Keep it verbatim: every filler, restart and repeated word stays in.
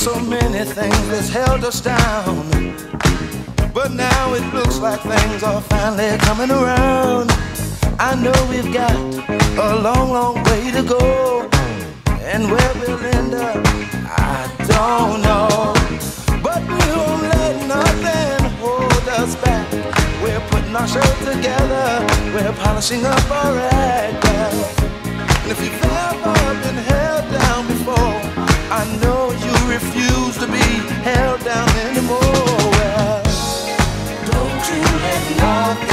So many things that's held us down, but now it looks like things are finally coming around. I know we've got a long, long way to go, and where we'll end up, I don't know. But we won't let nothing hold us back. We're putting our show together, we're polishing up our act. And if you've ever been held down before, I know you refuse to be held down anymore. Well, don't you let nothing